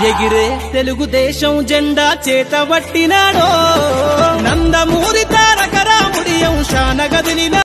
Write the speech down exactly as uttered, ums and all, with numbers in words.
ఎగిరే తెలుగుదేశం జెండా చేతబట్టినాడో నందమూరి తారక రాముడి అంశాన గదిలిన